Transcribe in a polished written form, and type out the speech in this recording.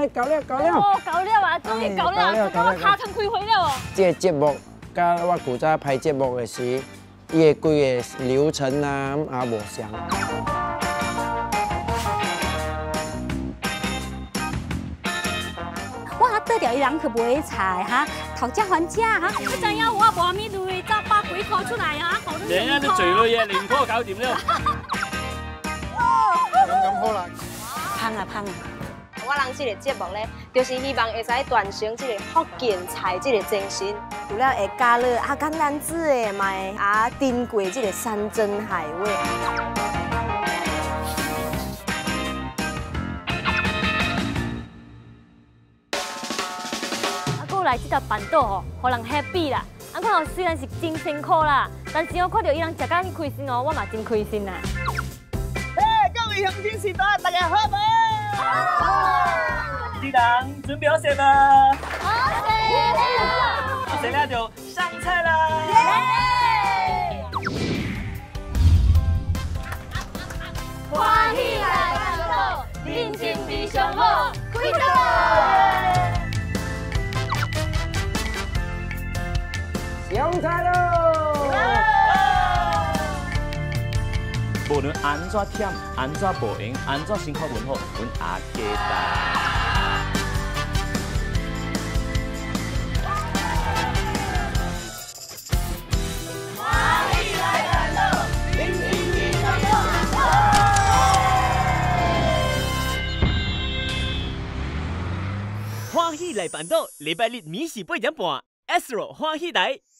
搞了！ 哦，搞了啊，终于搞了，我脚汤开会了哦。 这个节目，甲我古早拍节目的时，伊的规个流程啊，也无相。 我得掉伊人去买菜哈，讨价还价哈。 你知影我无米类才百几块出来啊，好多人家都嘴了嘢，0块搞掂了。 咁好啦， 芳啊！ 我人这个节目咧，就是希望会使传承这个福建菜这个精神。 除了会加入简单子的，嘛会珍贵这个山珍海味。 我来这条板凳吼，互人 happy 啦。看哦，虽然是真辛苦啦，但是我看到伊人食甲开心哦，我嘛真开心啦。 各位乡亲时代，大家好不？ 啲人准备好食吗？ 好食了就上菜啦！ 欢喜来板凳，人情味上好，开动！ 上菜喽！ 无论安怎忝，安怎无闲，安怎辛苦问好，阮阿家大。欢喜来板凳，礼拜日暝4:30，Astro 欢喜台。